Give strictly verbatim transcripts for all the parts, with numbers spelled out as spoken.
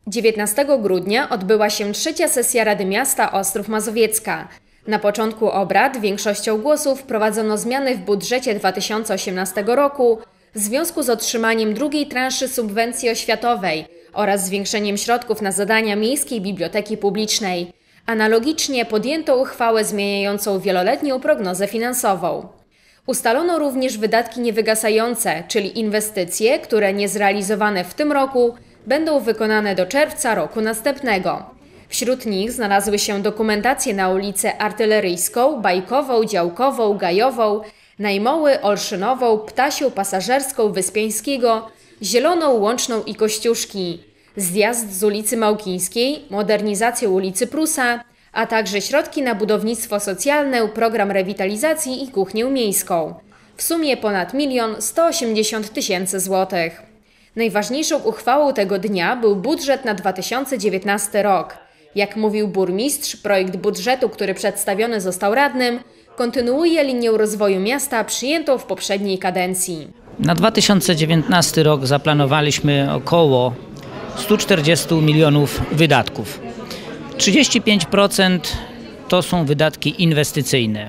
dziewiętnastego grudnia odbyła się trzecia sesja Rady Miasta Ostrów Mazowiecka. Na początku obrad większością głosów wprowadzono zmiany w budżecie dwa tysiące osiemnastego roku w związku z otrzymaniem drugiej transzy subwencji oświatowej oraz zwiększeniem środków na zadania Miejskiej Biblioteki Publicznej. Analogicznie podjęto uchwałę zmieniającą wieloletnią prognozę finansową. Ustalono również wydatki niewygasające, czyli inwestycje, które niezrealizowane w tym roku będą wykonane do czerwca roku następnego. Wśród nich znalazły się dokumentacje na ulicę Artyleryjską, Bajkową, Działkową, Gajową, Najmoły, Olszynową, Ptasią, Pasażerską, Wyspiańskiego, Zieloną, Łączną i Kościuszki, zjazd z ulicy Małkińskiej, modernizację ulicy Prusa, a także środki na budownictwo socjalne, program rewitalizacji i kuchnię miejską. W sumie ponad milion sto osiemdziesiąt tysięcy złotych. Najważniejszą uchwałą tego dnia był budżet na dwa tysiące dziewiętnasty rok. Jak mówił burmistrz, projekt budżetu, który przedstawiony został radnym, kontynuuje linię rozwoju miasta przyjętą w poprzedniej kadencji. Na dwa tysiące dziewiętnasty rok zaplanowaliśmy około stu czterdziestu milionów wydatków. trzydzieści pięć procent to są wydatki inwestycyjne.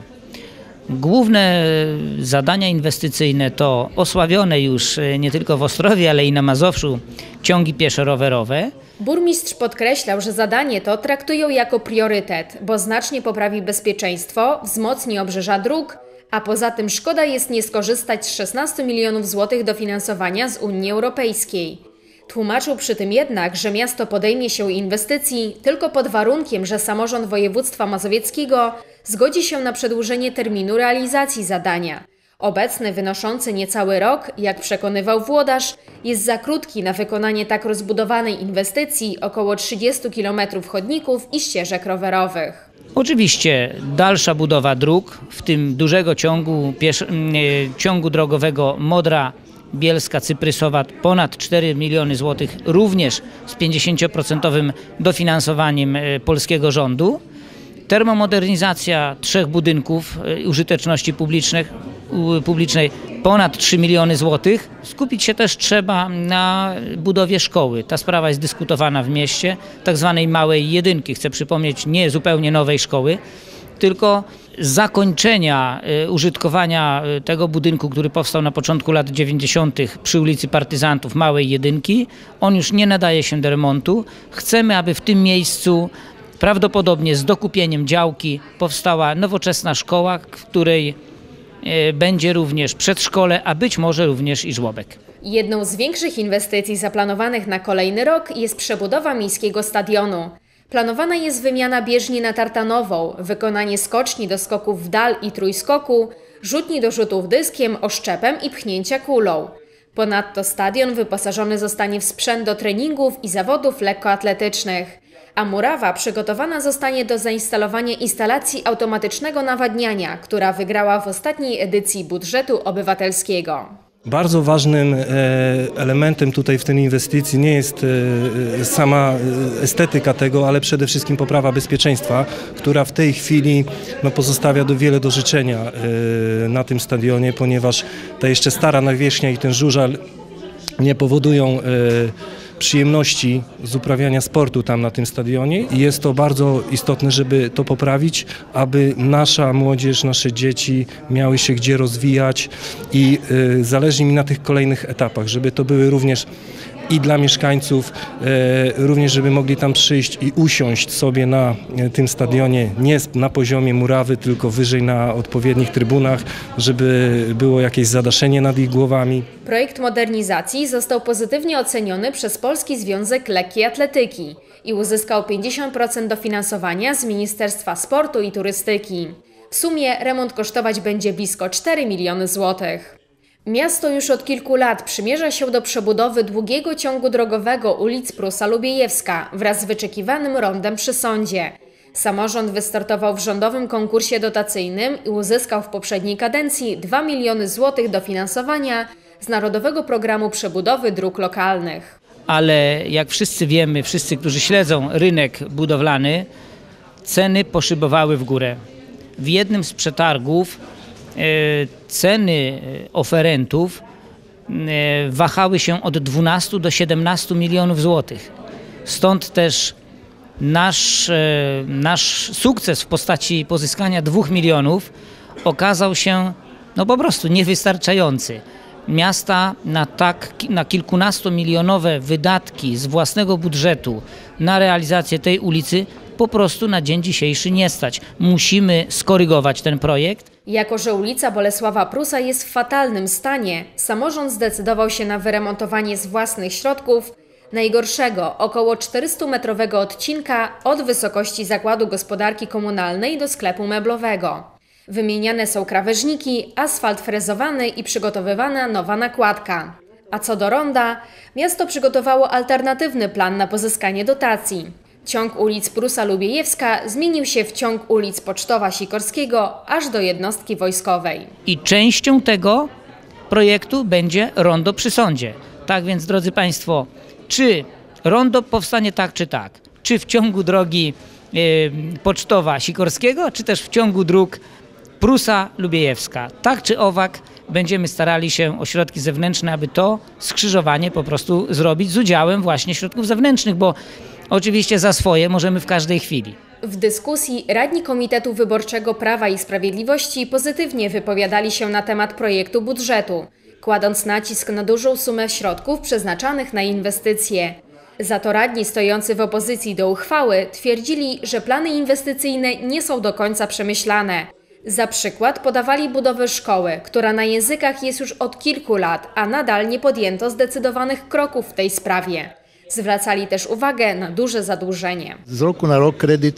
Główne zadania inwestycyjne to osławione już nie tylko w Ostrowie, ale i na Mazowszu ciągi pieszo-rowerowe. Burmistrz podkreślał, że zadanie to traktują jako priorytet, bo znacznie poprawi bezpieczeństwo, wzmocni obrzeża dróg, a poza tym szkoda jest nie skorzystać z szesnastu milionów złotych dofinansowania z Unii Europejskiej. Tłumaczył przy tym jednak, że miasto podejmie się inwestycji tylko pod warunkiem, że samorząd województwa mazowieckiego zgodzi się na przedłużenie terminu realizacji zadania. Obecny, wynoszący niecały rok, jak przekonywał włodarz, jest za krótki na wykonanie tak rozbudowanej inwestycji około trzydziestu kilometrów chodników i ścieżek rowerowych. Oczywiście dalsza budowa dróg, w tym dużego ciągu, piesz- ciągu drogowego Modra Bielska, Cyprysowa, ponad cztery miliony złotych, również z pięćdziesięcioprocentowym dofinansowaniem polskiego rządu. Termomodernizacja trzech budynków użyteczności publicznych, publicznej, ponad trzy miliony złotych. Skupić się też trzeba na budowie szkoły. Ta sprawa jest dyskutowana w mieście, tak zwanej małej jedynki. Chcę przypomnieć, nie zupełnie nowej szkoły, tylko zakończenia użytkowania tego budynku, który powstał na początku lat dziewięćdziesiątych przy ulicy Partyzantów, małej jedynki. On już nie nadaje się do remontu. Chcemy, aby w tym miejscu prawdopodobnie z dokupieniem działki powstała nowoczesna szkoła, w której będzie również przedszkole, a być może również i żłobek. Jedną z większych inwestycji zaplanowanych na kolejny rok jest przebudowa miejskiego stadionu. Planowana jest wymiana bieżni na tartanową, wykonanie skoczni do skoków w dal i trójskoku, rzutni do rzutów dyskiem, oszczepem i pchnięcia kulą. Ponadto stadion wyposażony zostanie w sprzęt do treningów i zawodów lekkoatletycznych, a murawa przygotowana zostanie do zainstalowania instalacji automatycznego nawadniania, która wygrała w ostatniej edycji budżetu obywatelskiego. Bardzo ważnym elementem tutaj w tej inwestycji nie jest sama estetyka tego, ale przede wszystkim poprawa bezpieczeństwa, która w tej chwili no, pozostawia do wiele do życzenia na tym stadionie, ponieważ ta jeszcze stara nawierzchnia i ten żużel nie powodują przyjemności z uprawiania sportu tam na tym stadionie i jest to bardzo istotne, żeby to poprawić, aby nasza młodzież, nasze dzieci miały się gdzie rozwijać i y, zależy mi na tych kolejnych etapach, żeby to były również i dla mieszkańców, e, również żeby mogli tam przyjść i usiąść sobie na e, tym stadionie, nie na poziomie murawy, tylko wyżej na odpowiednich trybunach, żeby było jakieś zadaszenie nad ich głowami. Projekt modernizacji został pozytywnie oceniony przez Polski Związek Lekkiej Atletyki i uzyskał pięćdziesiąt procent dofinansowania z Ministerstwa Sportu i Turystyki. W sumie remont kosztować będzie blisko cztery miliony złotych. Miasto już od kilku lat przymierza się do przebudowy długiego ciągu drogowego ulic Prusa-Lubiejewska wraz z wyczekiwanym rondem przy sądzie. Samorząd wystartował w rządowym konkursie dotacyjnym i uzyskał w poprzedniej kadencji dwa miliony złotych dofinansowania z Narodowego Programu Przebudowy Dróg Lokalnych. Ale jak wszyscy wiemy, wszyscy, którzy śledzą rynek budowlany, ceny poszybowały w górę. W jednym z przetargów ceny oferentów wahały się od dwunastu do siedemnastu milionów złotych. Stąd też nasz, nasz sukces w postaci pozyskania dwóch milionów okazał się no po prostu niewystarczający. Miasta na tak na kilkunastomilionowe wydatki z własnego budżetu na realizację tej ulicy po prostu na dzień dzisiejszy nie stać. Musimy skorygować ten projekt. Jako że ulica Bolesława Prusa jest w fatalnym stanie, samorząd zdecydował się na wyremontowanie z własnych środków najgorszego, około czterystumetrowego odcinka od wysokości Zakładu Gospodarki Komunalnej do sklepu meblowego. Wymieniane są krawężniki, asfalt frezowany i przygotowywana nowa nakładka. A co do ronda, miasto przygotowało alternatywny plan na pozyskanie dotacji. Ciąg ulic Prusa-Lubiejewska zmienił się w ciąg ulic Pocztowa-Sikorskiego aż do jednostki wojskowej. I częścią tego projektu będzie rondo przy sądzie. Tak więc, drodzy Państwo, czy rondo powstanie tak czy tak? Czy w ciągu drogi yy, Pocztowa-Sikorskiego, czy też w ciągu dróg Prusa-Lubiejewska? Tak czy owak będziemy starali się o środki zewnętrzne, aby to skrzyżowanie po prostu zrobić z udziałem właśnie środków zewnętrznych, bo oczywiście za swoje możemy w każdej chwili. W dyskusji radni Komitetu Wyborczego Prawa i Sprawiedliwości pozytywnie wypowiadali się na temat projektu budżetu, kładąc nacisk na dużą sumę środków przeznaczanych na inwestycje. Za to radni stojący w opozycji do uchwały twierdzili, że plany inwestycyjne nie są do końca przemyślane. Za przykład podawali budowę szkoły, która na językach jest już od kilku lat, a nadal nie podjęto zdecydowanych kroków w tej sprawie. Zwracali też uwagę na duże zadłużenie. Z roku na rok kredyt,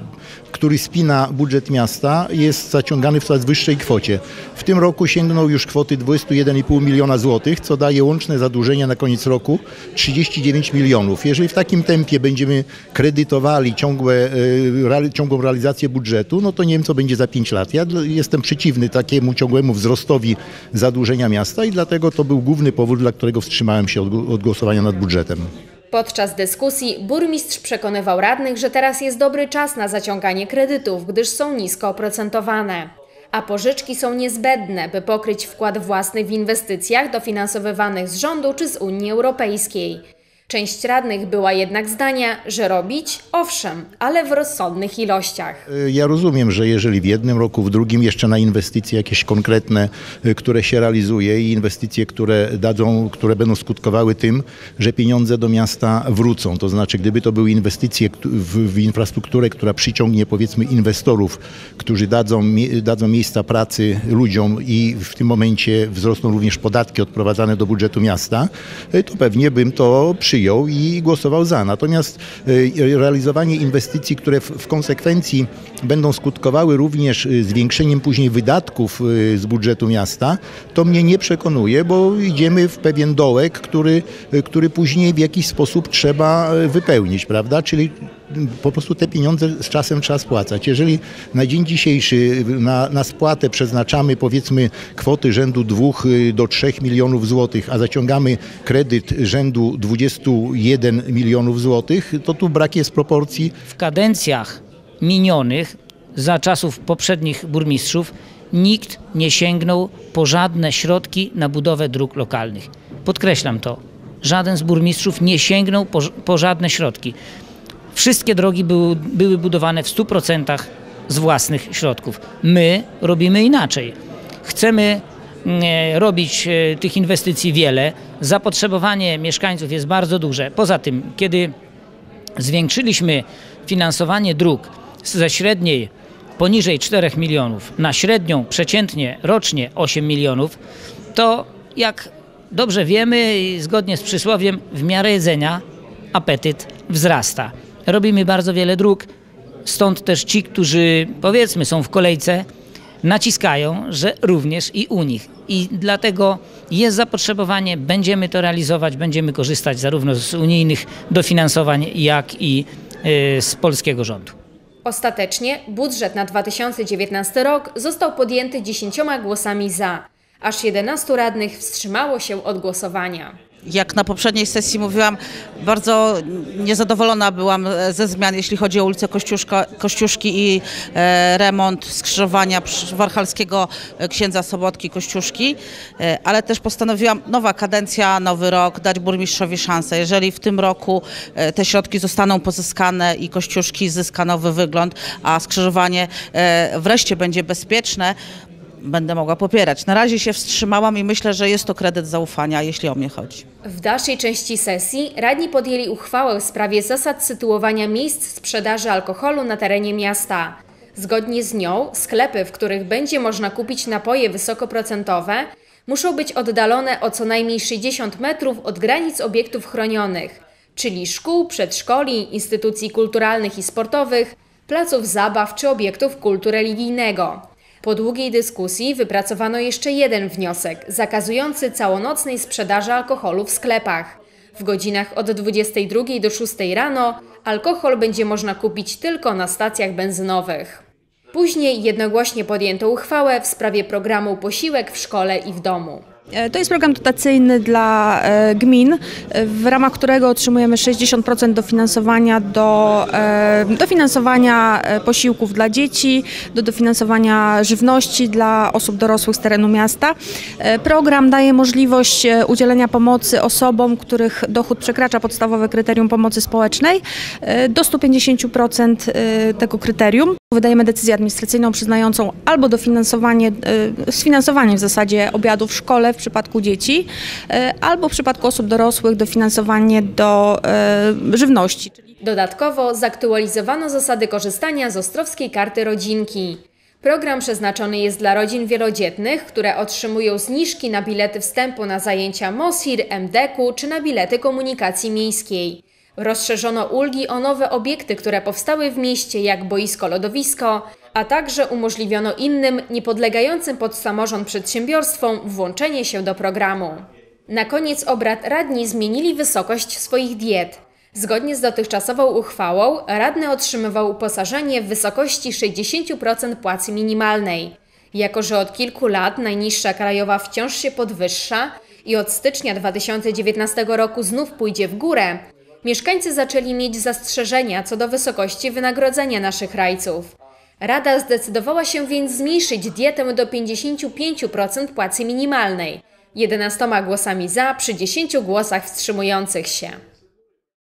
który spina budżet miasta, jest zaciągany w coraz wyższej kwocie. W tym roku sięgnął już kwoty dwadzieścia jeden i pół miliona złotych, co daje łączne zadłużenie na koniec roku trzydzieści dziewięć milionów. Jeżeli w takim tempie będziemy kredytowali ciągłe, ciągłą realizację budżetu, no to nie wiem, co będzie za pięć lat. Ja jestem przeciwny takiemu ciągłemu wzrostowi zadłużenia miasta i dlatego to był główny powód, dla którego wstrzymałem się od głosowania nad budżetem. Podczas dyskusji burmistrz przekonywał radnych, że teraz jest dobry czas na zaciąganie kredytów, gdyż są nisko oprocentowane. A pożyczki są niezbędne, by pokryć wkład własny w inwestycjach dofinansowywanych z rządu czy z Unii Europejskiej. Część radnych była jednak zdania, że robić, owszem, ale w rozsądnych ilościach. Ja rozumiem, że jeżeli w jednym roku, w drugim jeszcze na inwestycje jakieś konkretne, które się realizuje i inwestycje, które dadzą, które będą skutkowały tym, że pieniądze do miasta wrócą. To znaczy, gdyby to były inwestycje w, w infrastrukturę, która przyciągnie powiedzmy inwestorów, którzy dadzą, dadzą miejsca pracy ludziom i w tym momencie wzrosną również podatki odprowadzane do budżetu miasta, to pewnie bym to przyjął i głosował za. Natomiast realizowanie inwestycji, które w konsekwencji będą skutkowały również zwiększeniem później wydatków z budżetu miasta, to mnie nie przekonuje, bo idziemy w pewien dołek, który, który później w jakiś sposób trzeba wypełnić, prawda? Czyli po prostu te pieniądze z czasem trzeba spłacać. Jeżeli na dzień dzisiejszy na, na spłatę przeznaczamy powiedzmy kwoty rzędu dwóch do trzech milionów złotych, a zaciągamy kredyt rzędu dwudziestu jeden milionów złotych, to tu brak jest proporcji. W kadencjach minionych za czasów poprzednich burmistrzów nikt nie sięgnął po żadne środki na budowę dróg lokalnych. Podkreślam to. Żaden z burmistrzów nie sięgnął po, po żadne środki. Wszystkie drogi były, były budowane w stu procentach z własnych środków. My robimy inaczej. Chcemy e, robić e, tych inwestycji wiele. Zapotrzebowanie mieszkańców jest bardzo duże. Poza tym, kiedy zwiększyliśmy finansowanie dróg ze średniej poniżej czterech milionów na średnią przeciętnie rocznie osiem milionów, to jak dobrze wiemy i zgodnie z przysłowiem, w miarę jedzenia apetyt wzrasta. Robimy bardzo wiele dróg, stąd też ci, którzy powiedzmy są w kolejce, naciskają, że również i u nich. I dlatego jest zapotrzebowanie, będziemy to realizować, będziemy korzystać zarówno z unijnych dofinansowań, jak i yy, z polskiego rządu. Ostatecznie budżet na dwa tysiące dziewiętnasty rok został podjęty dziesięcioma głosami za. Aż jedenastu radnych wstrzymało się od głosowania. Jak na poprzedniej sesji mówiłam, bardzo niezadowolona byłam ze zmian, jeśli chodzi o ulicę Kościuszka, Kościuszki i e, remont skrzyżowania Warchalskiego Księdza Sobotki Kościuszki, e, ale też postanowiłam, nowa kadencja, nowy rok, dać burmistrzowi szansę. Jeżeli w tym roku e, te środki zostaną pozyskane i Kościuszki zyska nowy wygląd, a skrzyżowanie e, wreszcie będzie bezpieczne, będę mogła popierać. Na razie się wstrzymałam i myślę, że jest to kredyt zaufania, jeśli o mnie chodzi. W dalszej części sesji radni podjęli uchwałę w sprawie zasad sytuowania miejsc sprzedaży alkoholu na terenie miasta. Zgodnie z nią sklepy, w których będzie można kupić napoje wysokoprocentowe, muszą być oddalone o co najmniej sześćdziesiąt metrów od granic obiektów chronionych, czyli szkół, przedszkoli, instytucji kulturalnych i sportowych, placów zabaw czy obiektów kultu religijnego. Po długiej dyskusji wypracowano jeszcze jeden wniosek, zakazujący całonocnej sprzedaży alkoholu w sklepach. W godzinach od dwudziestej drugiej do szóstej rano alkohol będzie można kupić tylko na stacjach benzynowych. Później jednogłośnie podjęto uchwałę w sprawie programu Posiłek w szkole i w domu. To jest program dotacyjny dla e, gmin, w ramach którego otrzymujemy sześćdziesiąt procent dofinansowania do e, dofinansowania posiłków dla dzieci, do dofinansowania żywności dla osób dorosłych z terenu miasta. E, program daje możliwość udzielenia pomocy osobom, których dochód przekracza podstawowe kryterium pomocy społecznej, e, do stu pięćdziesięciu procent tego kryterium. Wydajemy decyzję administracyjną przyznającą albo dofinansowanie, e, sfinansowanie w zasadzie obiadu w szkole w przypadku dzieci, albo w przypadku osób dorosłych dofinansowanie do e, żywności. Dodatkowo zaktualizowano zasady korzystania z Ostrowskiej Karty Rodzinki. Program przeznaczony jest dla rodzin wielodzietnych, które otrzymują zniżki na bilety wstępu na zajęcia MOSIR, M D K u czy na bilety komunikacji miejskiej. Rozszerzono ulgi o nowe obiekty, które powstały w mieście, jak boisko-lodowisko, a także umożliwiono innym, niepodlegającym pod samorząd przedsiębiorstwom włączenie się do programu. Na koniec obrad radni zmienili wysokość swoich diet. Zgodnie z dotychczasową uchwałą radny otrzymywał uposażenie w wysokości sześćdziesiąt procent płacy minimalnej. Jako że od kilku lat najniższa krajowa wciąż się podwyższa i od stycznia dwa tysiące dziewiętnastego roku znów pójdzie w górę, mieszkańcy zaczęli mieć zastrzeżenia co do wysokości wynagrodzenia naszych rajców. Rada zdecydowała się więc zmniejszyć dietę do pięćdziesięciu pięciu procent płacy minimalnej, jedenastoma głosami za przy dziesięciu głosach wstrzymujących się.